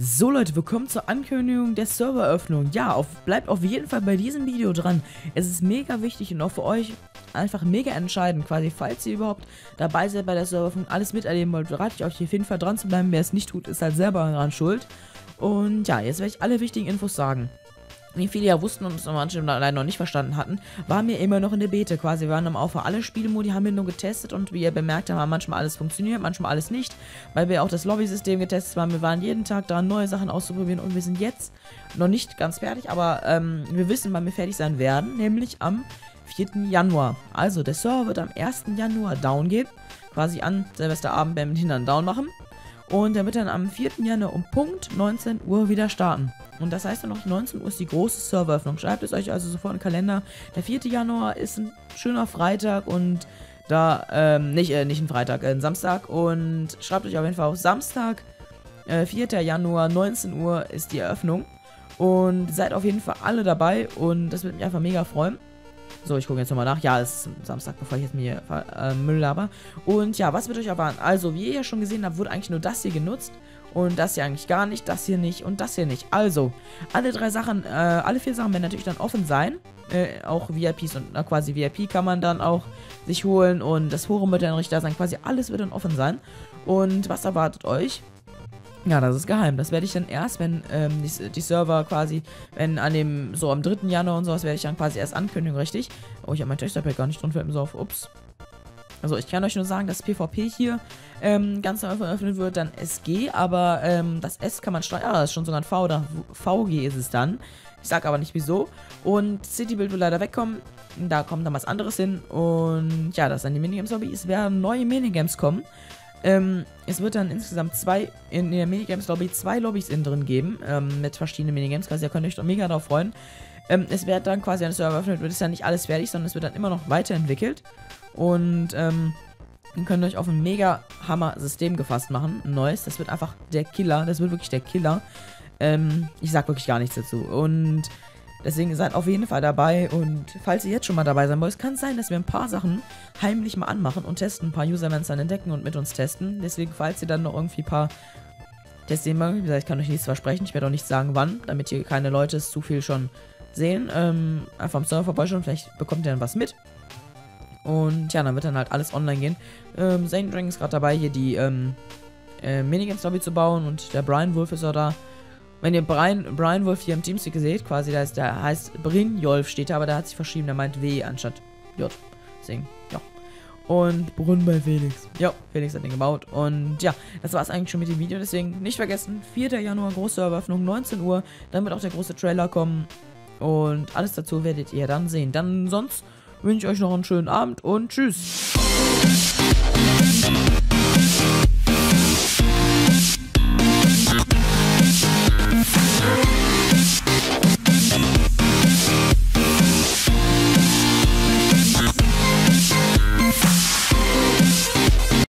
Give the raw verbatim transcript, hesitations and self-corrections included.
So Leute, willkommen zur Ankündigung der Serveröffnung. Ja, auf, bleibt auf jeden Fall bei diesem Video dran. Es ist mega wichtig und auch für euch einfach mega entscheidend, quasi, falls ihr überhaupt dabei seid bei der Serveröffnung, alles miterleben wollt, rate ich euch auf jeden Fall dran zu bleiben. Wer es nicht tut, ist halt selber daran schuld. Und ja, jetzt werde ich alle wichtigen Infos sagen. Wie viele ja wussten und es manche leider noch nicht verstanden hatten, waren wir immer noch in der Beta quasi. Wir waren am Aufbau alle Spielmodi, haben wir nur getestet und wie ihr bemerkt habt, haben manchmal alles funktioniert, manchmal alles nicht, weil wir auch das Lobby-System getestet haben. Wir waren jeden Tag dran, neue Sachen auszuprobieren und wir sind jetzt noch nicht ganz fertig, aber ähm, wir wissen, wann wir fertig sein werden, nämlich am vierten Januar. Also der Server wird am ersten Januar down gehen, quasi an Silvesterabend beim Hintern down machen. Und der wird dann am vierten Januar um Punkt neunzehn Uhr wieder starten. Und das heißt dann noch, neunzehn Uhr ist die große Serveröffnung. Schreibt es euch also sofort in den Kalender. Der vierte Januar ist ein schöner Freitag und da, ähm, nicht, äh, nicht ein Freitag, äh, ein Samstag. Und schreibt euch auf jeden Fall auf Samstag, äh, vierten Januar, neunzehn Uhr ist die Eröffnung. Und seid auf jeden Fall alle dabei und das würde mich einfach mega freuen. So, ich gucke jetzt nochmal nach. Ja, es ist Samstag, bevor ich jetzt mir äh, Müll laber. Und ja, was wird euch erwarten? Also, wie ihr ja schon gesehen habt, wurde eigentlich nur das hier genutzt. Und das hier eigentlich gar nicht, das hier nicht und das hier nicht. Also, alle drei Sachen, äh, alle vier Sachen werden natürlich dann offen sein. Äh, auch V I Ps und äh, quasi V I P kann man dann auch sich holen. Und das Forum wird dann richtig da sein. Quasi alles wird dann offen sein. Und was erwartet euch? Ja, das ist geheim. Das werde ich dann erst, wenn ähm, die, die Server quasi, wenn an dem, so am dritten Januar und sowas, werde ich dann quasi erst ankündigen, richtig? Oh, ich habe mein Textpack gar nicht drin, fällt mir so auf. Ups. Also ich kann euch nur sagen, dass PvP hier ähm, ganz neu veröffentlicht wird, dann S G, aber ähm, das S kann man steuern. Ah, das ist schon sogar ein V, oder V G ist es dann. Ich sag aber nicht wieso. Und Citybuild will leider wegkommen. Da kommt dann was anderes hin. Und ja, das ist dann die Minigames-Lobby. Es werden neue Minigames kommen. Ähm, es wird dann insgesamt zwei, in der Minigames-Lobby zwei Lobbys innen drin geben, ähm, mit verschiedenen Minigames, also ihr könnt euch doch mega darauf freuen. Ähm, es wird dann quasi eine Server eröffnet, wird es ja nicht alles fertig, sondern es wird dann immer noch weiterentwickelt. Und, ähm, ihr könnt euch auf ein mega Hammer-System gefasst machen, ein neues, das wird einfach der Killer, das wird wirklich der Killer. Ähm, ich sag wirklich gar nichts dazu und deswegen seid auf jeden Fall dabei und falls ihr jetzt schon mal dabei sein wollt, kann es sein, dass wir ein paar Sachen heimlich mal anmachen und testen, ein paar User-Events dann entdecken und mit uns testen. Deswegen, falls ihr dann noch irgendwie ein paar Tests sehen wollt, wie gesagt, ich kann euch nichts versprechen, ich werde auch nicht sagen wann, damit hier keine Leute es zu viel schon sehen. Ähm, einfach am Server vorbeischauen, vielleicht bekommt ihr dann was mit. Und ja, dann wird dann halt alles online gehen. Ähm, Zane Dragon ist gerade dabei, hier die ähm, äh, Minigames-Lobby zu bauen und der Brian Wolf ist auch da. Wenn ihr Brian, Brian Wolf hier im Teamstick seht, quasi, da ist, der heißt Brynjolf steht da, aber der hat sich verschrieben, der meint W anstatt J. Deswegen, ja. Und Brunnen bei Felix. Ja, Felix hat den gebaut. Und ja, das war es eigentlich schon mit dem Video. Deswegen nicht vergessen, vierter Januar, große Eröffnung, neunzehn Uhr. Dann wird auch der große Trailer kommen. Und alles dazu werdet ihr dann sehen. Dann sonst wünsche ich euch noch einen schönen Abend und tschüss.